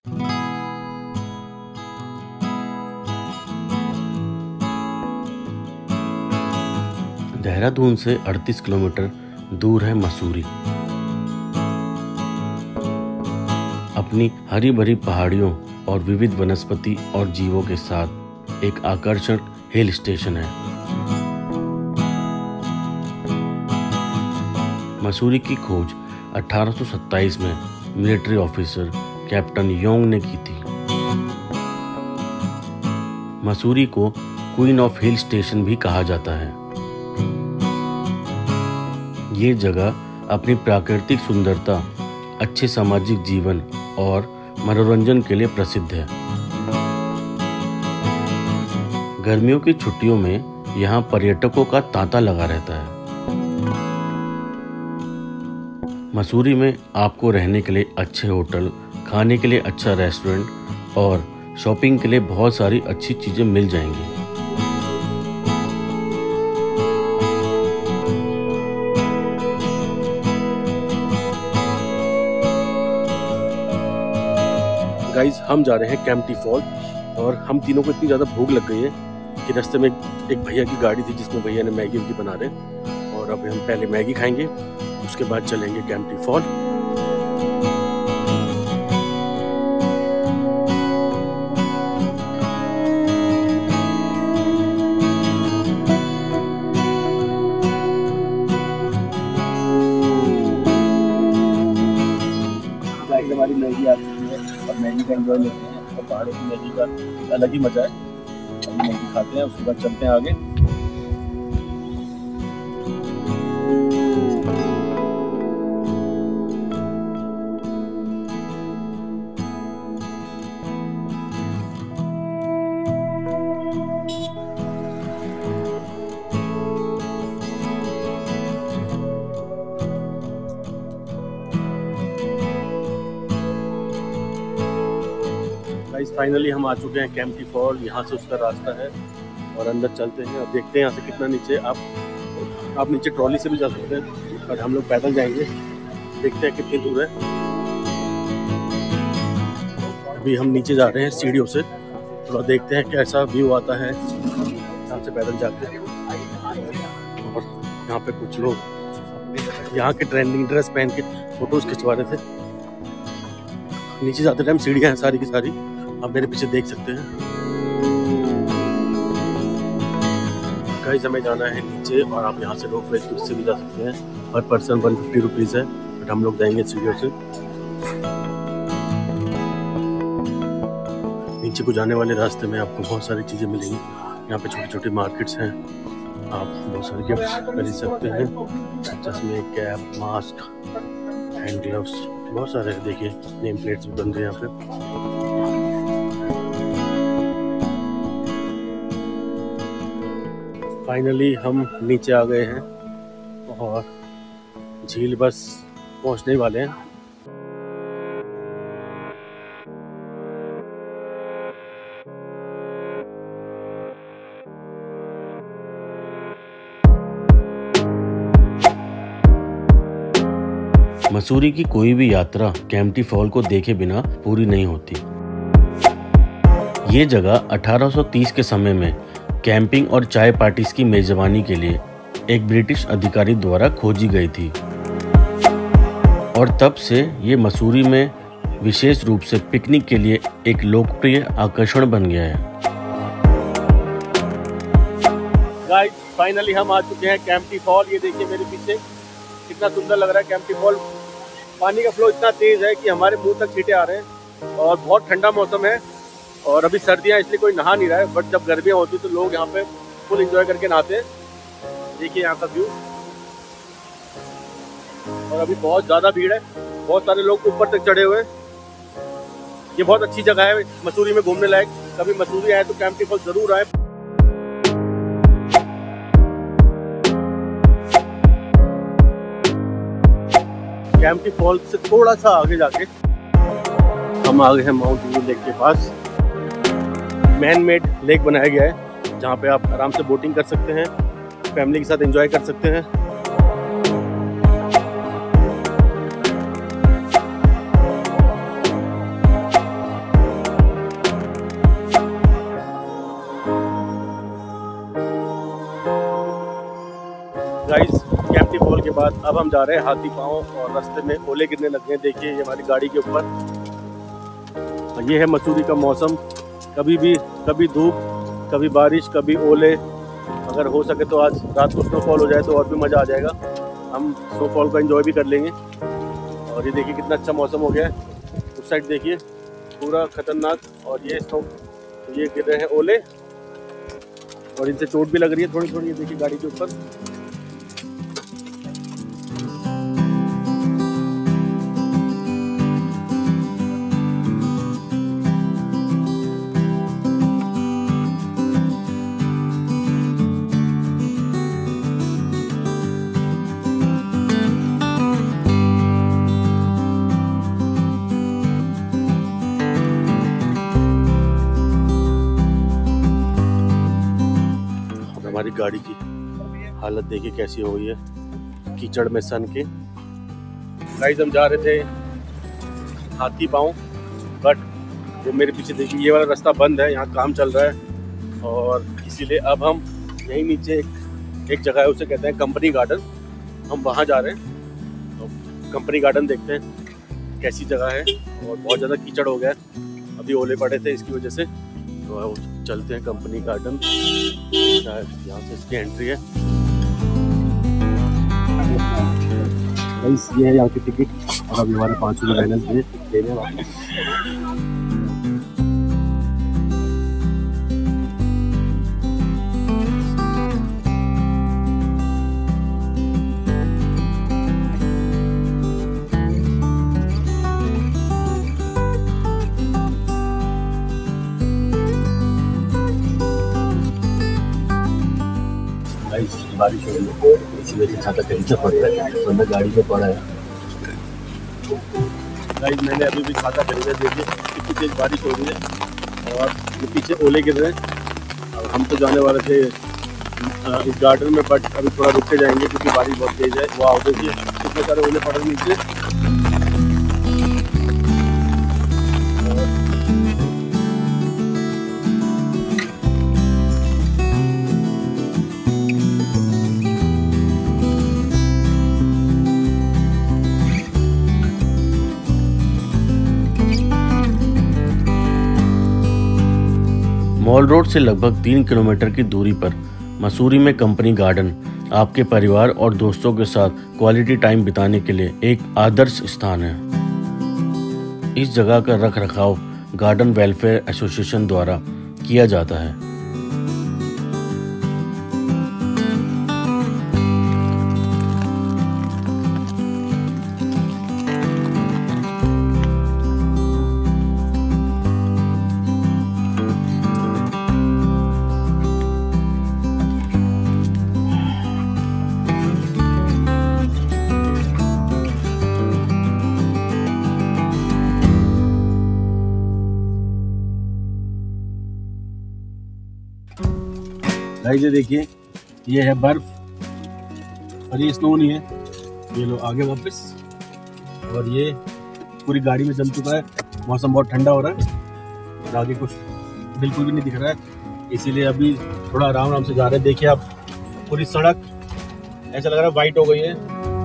देहरादून से 38 किलोमीटर दूर है मसूरी। अपनी हरी भरी पहाड़ियों और विविध वनस्पति और जीवों के साथ एक आकर्षक हिल स्टेशन है। मसूरी की खोज 1827 में मिलिट्री ऑफिसर कैप्टन योंग ने की थी। मसूरी को क्वीन ऑफ हिल स्टेशन भी कहा जाता है। ये जगह अपनी प्राकृतिक सुंदरता, अच्छे सामाजिक जीवन और मनोरंजन के लिए प्रसिद्ध है। गर्मियों की छुट्टियों में यहाँ पर्यटकों का तांता लगा रहता है। मसूरी में आपको रहने के लिए अच्छे होटल, खाने के लिए अच्छा रेस्टोरेंट और शॉपिंग के लिए बहुत सारी अच्छी चीज़ें मिल जाएंगी। गाइस, हम जा रहे हैं कैंपटी फॉल और हम तीनों को इतनी ज़्यादा भूख लग गई है कि रास्ते में एक भैया की गाड़ी थी जिसमें भैया ने मैगी उनकी बना रहे और अब हम पहले मैगी खाएंगे, उसके बाद चलेंगे कैंपटी फॉल। हमारी मैगी आ चुकी है और मैगी का एंजॉय लेते हैं और पहाड़ों की मैगी का अलग ही मजा है। अभी मैगी खाते हैं, उसके बाद चलते हैं आगे। फाइनली हम आ चुके हैं कैंपटी फॉल। यहाँ से उसका रास्ता है और अंदर चलते हैं और देखते हैं यहाँ से कितना नीचे। आप नीचे ट्रॉली से भी जा सकते हैं और हम लोग पैदल जाएंगे, देखते हैं कितनी दूर है। अभी हम नीचे जा रहे हैं सीढ़ियों से, थोड़ा देखते हैं कैसा व्यू आता है यहाँ से पैदल जाके। और यहाँ पे कुछ लोग यहाँ के ट्रेंडिंग ड्रेस पहन के फोटोज खिंचवा रहे थे। नीचे जाते टाइम सीढ़ियाँ हैं सारी की सारी, आप मेरे पीछे देख सकते हैं। गाइस, हमें जाना है नीचे और आप यहाँ से रोप वे से भी जा सकते हैं। हर पर्सन 150 रुपीज़ है, बट हम लोग जाएंगे सीढ़ियों से। नीचे को जाने वाले रास्ते में आपको बहुत सारी चीज़ें मिलेंगी। यहाँ पे छोटी छोटी मार्केट्स हैं, आप बहुत सारे गिफ्ट्स खरीद सकते हैं, चश्मे, कैप, मास्क, हैंड ग्लव्स, बहुत सारे। देखिए नेम प्लेट्स भी बन रहे हैं यहाँ पे। फाइनली हम नीचे आ गए हैं और झील बस पहुंचने वाले हैं। मसूरी की कोई भी यात्रा कैंपटी फॉल को देखे बिना पूरी नहीं होती। ये जगह 1830 के समय में कैंपिंग और चाय पार्टीज की मेजबानी के लिए एक ब्रिटिश अधिकारी द्वारा खोजी गई थी और तब से ये मसूरी में विशेष रूप से पिकनिक के लिए एक लोकप्रिय आकर्षण बन गया है। गाइस, फाइनली हम आ चुके हैं कैंपटी फॉल। ये देखिए मेरे पीछे कितना सुंदर लग रहा है कैंपटी फॉल। पानी का फ्लो इतना तेज है कि हमारे मुंह तक छींटे आ रहे हैं और बहुत ठंडा मौसम है और अभी सर्दियाँ, इसलिए कोई नहा नहीं रहा है। बट जब गर्मियाँ होती तो लोग यहाँ पे फुल एंजॉय करके नहाते हैं। देखिए यहाँ का व्यू। और अभी बहुत ज़्यादा भीड़ है, बहुत सारे लोग ऊपर तक चढ़े हुए हैं। ये बहुत अच्छी जगह है मसूरी में घूमने लायक। कभी मसूरी आए तो कैंपटी फॉल जरूर आए। कैंपटी फॉल से थोड़ा सा आगे जाके हम आ गए हैं माउंट व्यू लेक के पास। मैन मेड लेक बनाया गया है जहाँ पे आप आराम से बोटिंग कर सकते हैं, फैमिली के साथ एंजॉय कर सकते हैं। बाद अब हम जा रहे हैं हाथी पाँव और रास्ते में ओले गिरने लग गए। देखिए ये हमारी गाड़ी के ऊपर। ये है मसूरी का मौसम, कभी धूप, कभी बारिश, कभी ओले। अगर हो सके तो आज रात को स्नोफॉल हो जाए तो और भी मज़ा आ जाएगा, हम स्नोफॉल को एंजॉय भी कर लेंगे। और ये देखिए कितना अच्छा मौसम हो गया है। उस साइड देखिए पूरा खतरनाक, और ये गिर रहे हैं ओले और इनसे चोट भी लग रही है थोड़ी थोड़ी। ये देखिए गाड़ी के ऊपर। हमारी गाड़ी की हालत देखिए कैसी हो गई है कीचड़ में सन के। गाइस हम जा रहे थे हाथी पाँव, बट वो मेरे पीछे देखिए ये वाला रास्ता बंद है, यहाँ काम चल रहा है। और इसीलिए अब हम यहीं नीचे एक जगह है, उसे कहते हैं कंपनी गार्डन, हम वहाँ जा रहे हैं। तो कंपनी गार्डन देखते हैं कैसी जगह है। और बहुत ज़्यादा कीचड़ हो गया है, अभी ओले पड़े थे इसकी वजह से। तो चलते हैं कंपनी गार्डन, शायद यहाँ से इसकी एंट्री है। ये है यहाँ की टिकट, और अभी हमारे 5 रुपये बैलेंस देने वाले। बारिश हो रही है, इसी वजह से छाता खरीदना पड़ रहा है, वरना गाड़ी में पड़ा है। गाइस मैंने अभी भी छाता खरीदा, देखिए कितनी तेज बारिश हो रही है और ये पीछे ओले गिर रहे हैं। और हम तो जाने वाले थे इस गार्डन में, बट अभी थोड़ा रुक के जाएंगे क्योंकि बारिश बहुत तेज है। वाह देखिए कितने सारे ओले पड़ रहे हैं नीचे। मॉल रोड से लगभग 3 किलोमीटर की दूरी पर मसूरी में कंपनी गार्डन आपके परिवार और दोस्तों के साथ क्वालिटी टाइम बिताने के लिए एक आदर्श स्थान है। इस जगह का रख रखाव गार्डन वेलफेयर एसोसिएशन द्वारा किया जाता है। गाइस ये देखिए ये है बर्फ और ये स्नो नहीं है, ये लो आगे वापस। और ये पूरी गाड़ी में जम चुका है, मौसम बहुत ठंडा हो रहा है और आगे कुछ बिल्कुल भी नहीं दिख रहा है, इसीलिए अभी थोड़ा आराम आराम से जा रहे हैं। देखिए आप पूरी सड़क ऐसा लग रहा है वाइट हो गई है।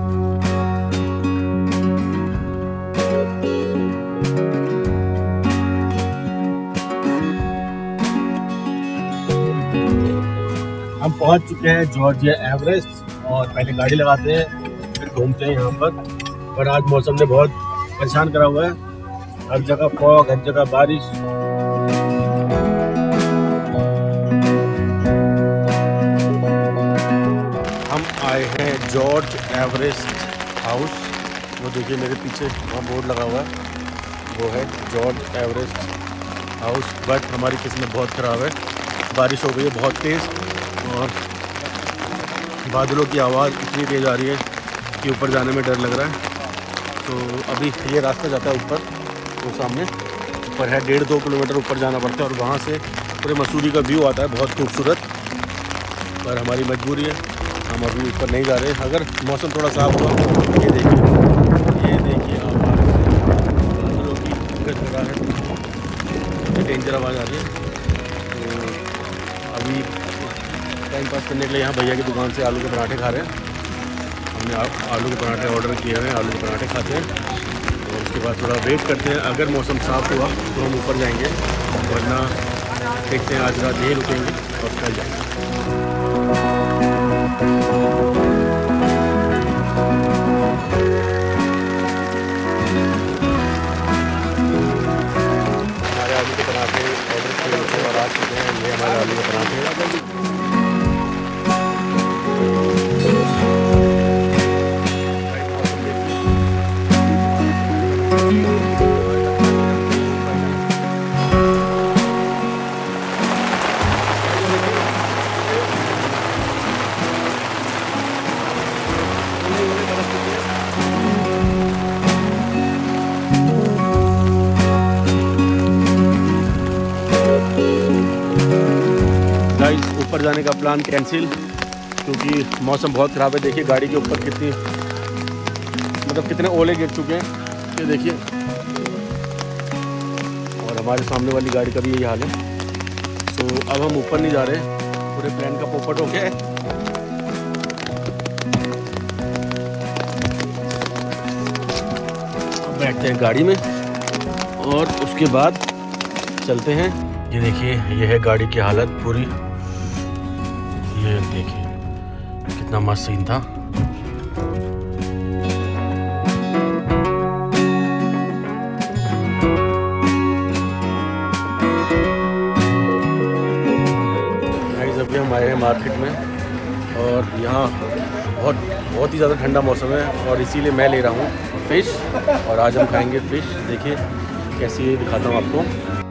हम पहुंच चुके हैं जॉर्जिया एवरेस्ट और पहले गाड़ी लगाते हैं फिर घूमते हैं यहाँ पर आज मौसम ने बहुत परेशान करा हुआ है, हर जगह फॉग, हर जगह बारिश। हम आए हैं जॉर्ज एवरेस्ट हाउस, वो देखिए मेरे पीछे वहाँ बोर्ड लगा हुआ है, वो है जॉर्ज एवरेस्ट हाउस। बट हमारी किस्मत बहुत ख़राब है, बारिश हो गई है बहुत तेज़ और बादलों की आवाज़ इतनी तेज़ आ रही है कि ऊपर जाने में डर लग रहा है। तो अभी ये रास्ता जाता है ऊपर, वो सामने ऊपर है 1.5-2 किलोमीटर ऊपर जाना पड़ता है और वहाँ से पूरे मसूरी का व्यू आता है बहुत खूबसूरत। पर हमारी मजबूरी है, हम अभी ऊपर नहीं जा रहे। अगर मौसम थोड़ा साफ हुआ, ये देखिए आवाज़ बादलों की गड़गड़ा है, डेंजर आवाज़ आ रही है। तो अभी टाइम पास करने के लिए यहाँ भैया की दुकान से आलू के पराठे खा रहे हैं। हमने आलू के पराठे ऑर्डर किए हैं, आलू के पराठे खाते हैं और उसके बाद थोड़ा वेट करते हैं। अगर मौसम साफ़ हुआ तो हम ऊपर जाएंगे, वरना देखते हैं आज रात यहीं रुकेंगे और कल जाएंगे। हमारे आलू के पराठे ऑर्डर किए होते हैं और आ चुके हैं। ये हमारे आलू के पराठे ऊपर जाने का प्लान कैंसिल, क्योंकि मौसम बहुत ख़राब है। देखिए गाड़ी के ऊपर कितने ओले गिर चुके हैं, ये देखिए। और हमारे सामने वाली गाड़ी का भी यही हाल है। तो अब हम ऊपर नहीं जा रहे, पूरे प्लान का पोपट हो गया है। अब बैठते हैं गाड़ी में और उसके बाद चलते हैं। ये देखिए, ये है गाड़ी की हालत पूरी। ये देखिए कितना मस्त सीन था। अभी हम आए हैं मार्केट में और यहाँ बहुत ही ज़्यादा ठंडा मौसम है और इसीलिए मैं ले रहा हूँ फ़िश और आज हम खाएंगे फ़िश। देखिए कैसी है, दिखाता हूँ आपको।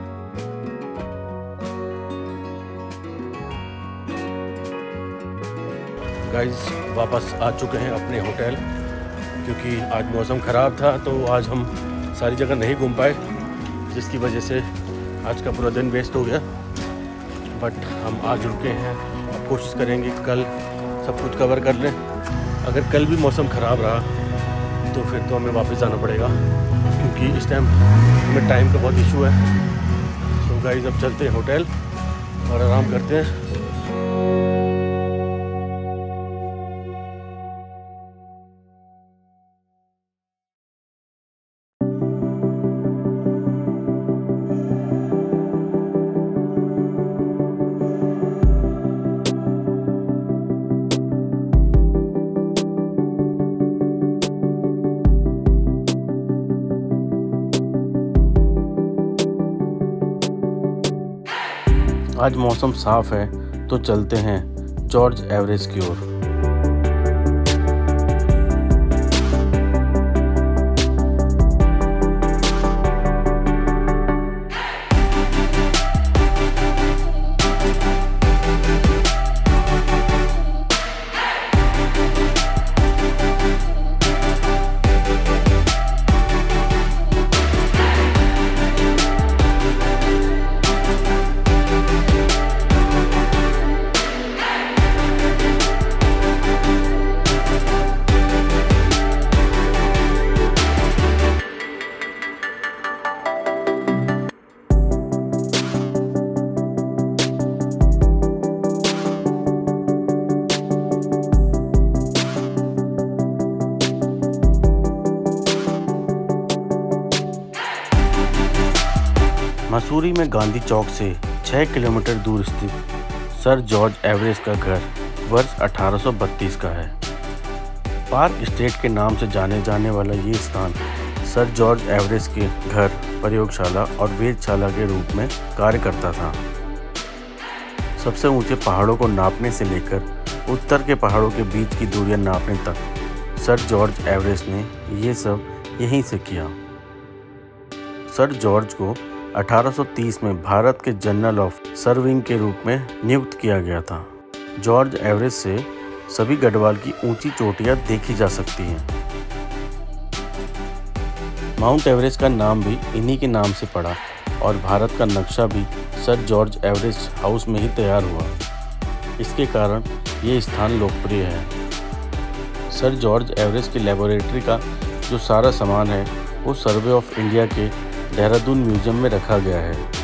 गाइस वापस आ चुके हैं अपने होटल, क्योंकि आज मौसम ख़राब था तो आज हम सारी जगह नहीं घूम पाए, जिसकी वजह से आज का पूरा दिन वेस्ट हो गया। बट हम आज रुके हैं, अब कोशिश करेंगे कल सब कुछ कवर कर लें। अगर कल भी मौसम ख़राब रहा तो फिर तो हमें वापस जाना पड़ेगा, क्योंकि इस टाइम हमें टाइम का बहुत इशू है। सो गाइस अब चलते हैं होटल और आराम करते हैं। आज मौसम साफ़ है तो चलते हैं जॉर्ज एवरेस्ट की ओर। मसूरी में गांधी चौक से 6 किलोमीटर दूर स्थित सर जॉर्ज एवरेस्ट का घर वर्ष 1832 का है। पार्क स्टेट के नाम से जाने जाने वाला ये स्थान सर जॉर्ज एवरेस्ट के घर, प्रयोगशाला और वेधशाला के रूप में कार्य करता था। सबसे ऊंचे पहाड़ों को नापने से लेकर उत्तर के पहाड़ों के बीच की दूरियां नापने तक सर जॉर्ज एवरेस्ट ने ये सब यहीं से किया। सर जॉर्ज को 1830 में भारत के जनरल ऑफ सर्विंग के रूप में नियुक्त किया गया था। जॉर्ज एवरेस्ट से सभी गढ़वाल की ऊंची चोटियां देखी जा सकती हैं। माउंट एवरेस्ट का नाम भी इन्हीं के नाम से पड़ा और भारत का नक्शा भी सर जॉर्ज एवरेस्ट हाउस में ही तैयार हुआ। इसके कारण ये स्थान लोकप्रिय है। सर जॉर्ज एवरेस्ट की लेबोरेटरी का जो सारा सामान है वो सर्वे ऑफ इंडिया के देहरादून म्यूजियम में रखा गया है।